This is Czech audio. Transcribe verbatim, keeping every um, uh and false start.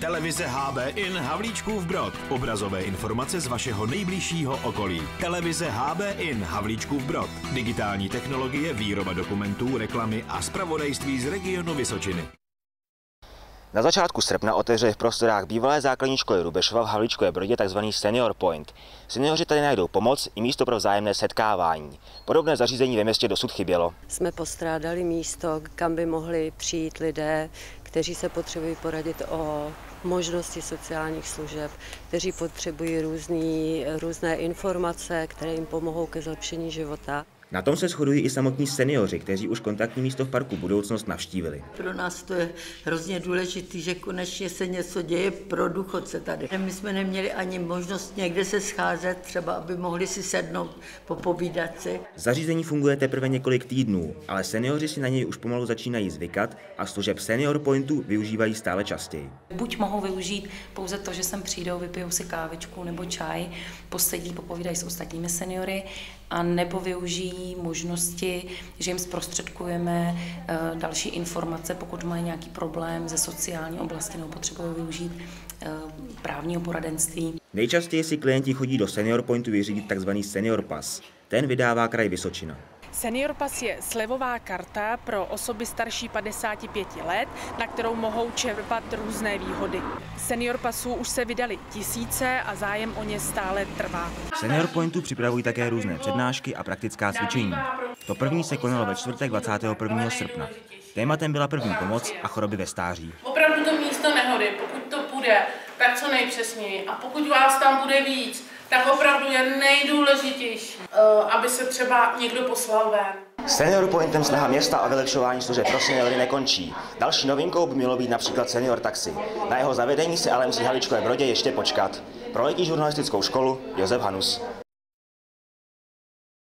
Televize H B in Havlíčkův Brod. Obrazové informace z vašeho nejbližšího okolí. Televize H B in Havlíčkův Brod. Digitální technologie, výroba dokumentů, reklamy a zpravodajství z regionu Vysočiny. Na začátku srpna otevře v prostorách bývalé základní školy Rubešova v Havlíčkově Brodě tzv. Senior Point. Seniori tady najdou pomoc i místo pro vzájemné setkávání. Podobné zařízení ve městě dosud chybělo. Jsme postrádali místo, kam by mohli přijít lidé, kteří se potřebují poradit o možnosti sociálních služeb, kteří potřebují různý, různé informace, které jim pomohou ke zlepšení života. Na tom se shodují i samotní seniori, kteří už kontaktní místo v parku Budoucnost navštívili. Pro nás to je hrozně důležité, že konečně se něco děje pro důchodce tady. My jsme neměli ani možnost někde se scházet, třeba aby mohli si sednout, popovídat si. Zařízení funguje teprve několik týdnů, ale seniori si na něj už pomalu začínají zvykat a služeb Senior Pointu využívají stále častěji. Buď mohou využít pouze to, že sem přijdou, vypijou si kávičku nebo čaj, posedí, popovídají s ostatními seniory, a nebo využijí možnosti, že jim zprostředkujeme další informace, pokud mají nějaký problém ze sociální oblasti nebo potřebují využít právního poradenství. Nejčastěji si klienti chodí do Senior Pointu vyřídit tzv. Senior Pass. Ten vydává kraj Vysočina. Senior Pass je slevová karta pro osoby starší padesáti pěti let, na kterou mohou čerpat různé výhody. Senior Passů už se vydali tisíce a zájem o ně stále trvá. Senior Pointu připravují také různé přednášky a praktická cvičení. To první se konalo ve čtvrtek dvacátého prvního srpna. Tématem byla první pomoc a choroby ve stáří. Opravdu to místo nehody, pokud to půjde, tak co nejpřesněji. A pokud vás tam bude víc, tak opravdu je nejdůležitější, aby se třeba někdo poslal ven. Senior Pointem snaha města o vylepšování služeb pro seniory nekončí. Další novinkou by mělo být například Senior Taxi. Na jeho zavedení se ale musí v Havlíčkově Brodě ještě počkat. Pro letní žurnalistickou školu Josef Hanus.